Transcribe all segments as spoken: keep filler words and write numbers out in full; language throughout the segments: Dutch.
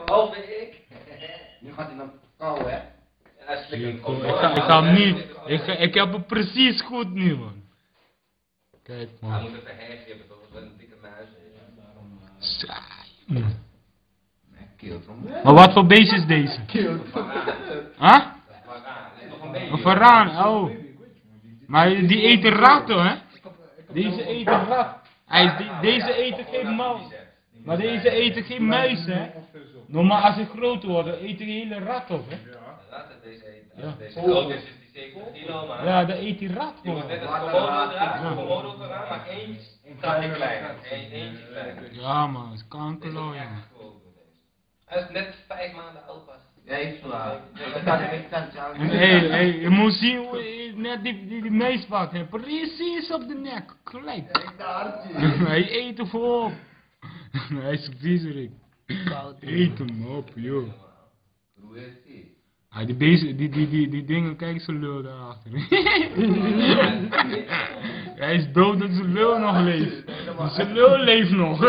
Behalve ik. Nu gaat hij nog kauwen, hè? Ja, slik hem Ik, gewoon ik, door, ga, ik man. ga hem niet. Ik, ga- ik heb het precies goed nu, man. Kijk, Hij man. moet even hergrippen, toch? Dat is een dikke muis. Saai, man. Nee, keeltrom. Maar wat voor beest is deze? Keeltrom. Huh? Varaan, dit is nog een baby. Een varaan, oh. Maar die eten ratten, hè? Deze eten rat. Hij is die, deze eten geen muis. Maar deze eten geen muis, hè? Normaal als ze groot worden, eten die hele rat op, hè? Laten deze eten. Ja. Als deze groot is, is die zeventig kilo, maar... Ja, dan eet die rat, Die wordt man. net als Komodo eruit, Komodo varaan, maar eentje een tandje kleiner. Eén- Eentje kleiner. Ja, man, het is kankerlooi, Echt man. groot, deze. Hij is net vijf maanden oud pas. Ja, ik sla. Dat kan ik niet aan En hé, hé, je moet zien hoe hij net die, die, die mees pakt, hè. Precies op de nek, gelijk. Hij eet er voorop. Hij is viezerik. Eet hem op, joh. Hoe is die? Ah, die, beesten, die, die, die, die dingen, kijk zijn lul daarachter. Hij is dood dat zijn lul nog leeft. Zijn lul leeft nog.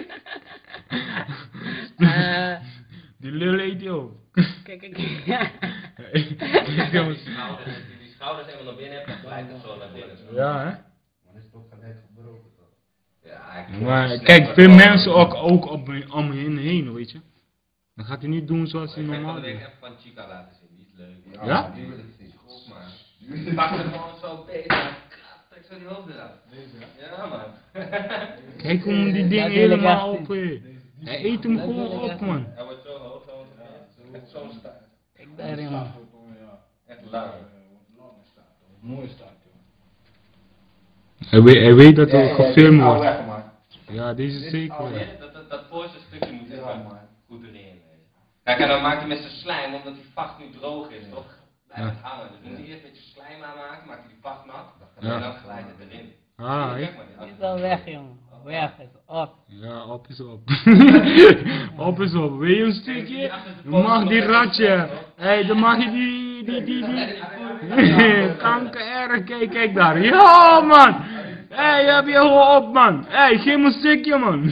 Die lul eet hij op. Kijk, kijk. Kijk, Die jongens. schouders, als je die schouders helemaal naar binnen hebt, dan glijdt het zo naar binnen. Zo. Ja, hè? Man is toch gelijk gebroken, toch? Ja, ik- Maar snap kijk, het veel wel. mensen ook, ook om, om hen heen, weet je. Dan gaat hij niet doen zoals hij Ik heb normaal van de week doet. even van Chica laten zien, die is leuk. Ja? Die wil ik zien. Goed, maar. Die pakt hem gewoon zo beter. Trek zo die hoofd eraf. Ja, man. Kijk hoe die dingen helemaal op, hè. Hij eet hem gewoon op, man. Hij wordt zo hoog, zo. Echt zo'n staart. Kijk daarin, man. Echt lang. Mooi staat, joh. Hij weet, hij weet dat er Ja, ja, gefilmd dit is al wordt. weg, man. Ja, deze Dit is zeker. al wel. weg. Dat, dat, dat voorste stukje moet Ja, even man. goed erin. weet je. Kijk, en dan maakt hij met zijn slijm, omdat die vacht nu droog is, toch? Blijft Ja. het hangen. Dus we moeten eerst een beetje slijm aanmaken, maakt hij die vacht nat. Ja. En dan glijdt het erin. Ah, hè? Kijk maar, die Die is al weg, jongen. Weg is op. Ja, op is op. Op is op. Wil je een stukje? Dan mag die ratje. Hé, hey, dan mag je die, die, die, die. Kanker erg, kijk, kijk daar. Ja, man. Hé, hey, heb je gewoon op, man. Hé, hey, geef me een stukje, man.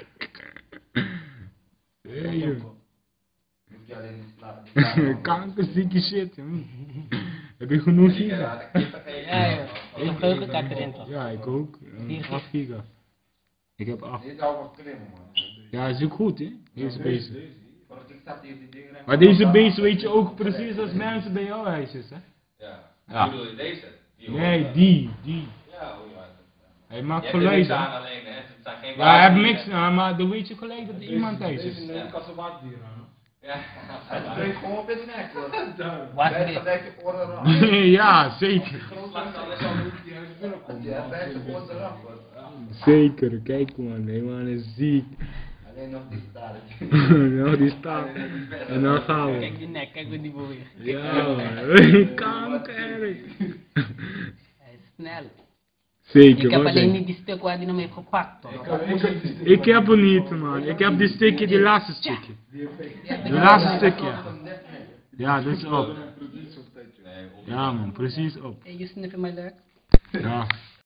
Hey, joh. Moet je alleen niet slapen. Kankerzieke shit, man. Heb je genoeg giga? Ja, joh. Ik heb geheugenkaart erin, toch? Ja, ik ook. Eh, acht giga. Ik heb acht. Dit zou wel klimmen, man. Ja, is ook goed, hè? Deze beesten. Want ik zat hier die dingen. Maar deze beesten weet je ook precies als mensen bij jouw huisjes, hè? Ja. Ja. Hoe bedoel je deze? Die Nee, hoort, die, die. Ja, hoe je Hij Je maakt hebt er niks geluid, aan hè? alleen, hè? Het zijn geen Ja, hij heeft waarddieren. niks aan, maar dan weet je gelijk dat er iemand thuis is. Ja. Ja. Het breekt gewoon op je nek, hoor. Wat Bij dit? gelijk je oren eraf. Ja, zeker. Slagtanden is al Ja, bij je oren eraf, hoor. Zeker, kijk man, die man is ziek. Alleen nog die staartje. Nou, die staat. En dan gaan we. Kijk die nek, kijk hoe die beweegt. Ja, man. Kanker. Hij is snel. Zeker, Ik heb wat alleen denk niet die stuk waar hij hem heeft gepakt, toch? je? Ik heb hem niet, man. Ik heb die stukje, die laatste stukje. Die laatste stukje. Ja, dat is op. Nee, op. Ja, man, precies op. Hey, you sniffing my leg? Ja.